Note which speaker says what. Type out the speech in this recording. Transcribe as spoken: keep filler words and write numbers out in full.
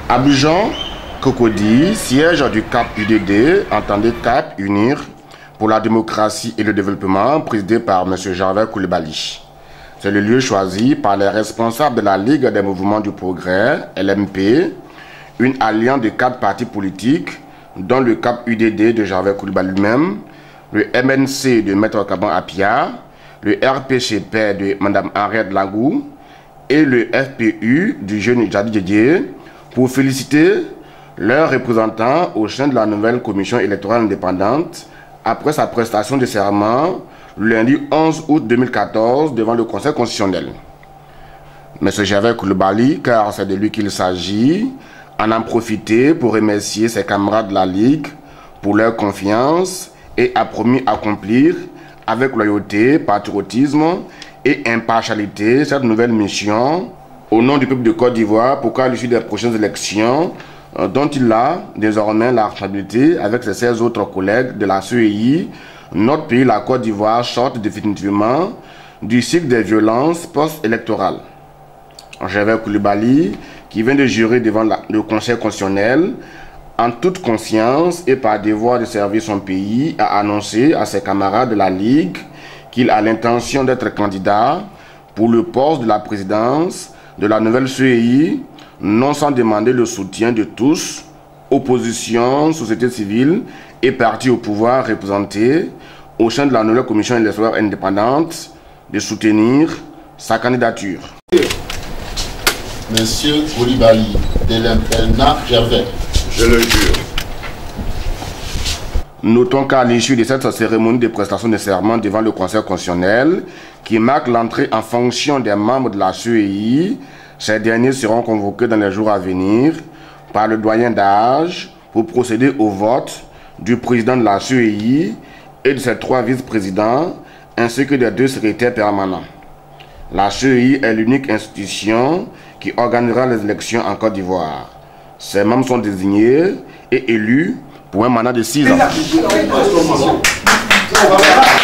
Speaker 1: Abidjan, Cocody, siège du C A P U D D, entendez C A P, Unir pour la démocratie et le développement, présidé par M. Gervais Coulibaly. C'est le lieu choisi par les responsables de la Ligue des mouvements du progrès, L M P, une alliance de quatre partis politiques, dont le C A P U D D de Gervais Coulibaly lui-même, le M N C de Maître Kaban Apia, le R P C P de Mme Henriette Langou et le F P U du jeune Jadi Didier, pour féliciter leurs représentants au sein de la nouvelle commission électorale indépendante après sa prestation de serment le lundi onze août deux mille quatorze devant le Conseil constitutionnel. M. Gervais Coulibaly, car c'est de lui qu'il s'agit, en a profité pour remercier ses camarades de la Ligue pour leur confiance et a promis accomplir avec loyauté, patriotisme et impartialité cette nouvelle mission au nom du peuple de Côte d'Ivoire pour qu'à l'issue des prochaines élections, dont il a désormais la responsabilité avec ses seize autres collègues de la C E I, notre pays, la Côte d'Ivoire, sorte définitivement du cycle des violences post-électorales. Gervais Coulibaly, qui vient de jurer devant la, le Conseil constitutionnel, en toute conscience et par devoir de servir son pays, a annoncé à ses camarades de la Ligue qu'il a l'intention d'être candidat pour le poste de la présidence de la nouvelle C E I, non sans demander le soutien de tous, opposition, société civile et partis au pouvoir représentés au sein de la nouvelle commission électorale indépendante, de soutenir sa candidature.
Speaker 2: Monsieur Coulibaly, de l'Elna Gervais.
Speaker 3: Je le jure.
Speaker 1: Notons qu'à l'issue de cette cérémonie de prestation de serment devant le Conseil constitutionnel, qui marque l'entrée en fonction des membres de la C E I, ces derniers seront convoqués dans les jours à venir par le doyen d'âge pour procéder au vote du président de la C E I et de ses trois vice-présidents, ainsi que des deux secrétaires permanents. La C E I est l'unique institution qui organisera les élections en Côte d'Ivoire. Ses membres sont désignés et élus pour un mandat de six ans.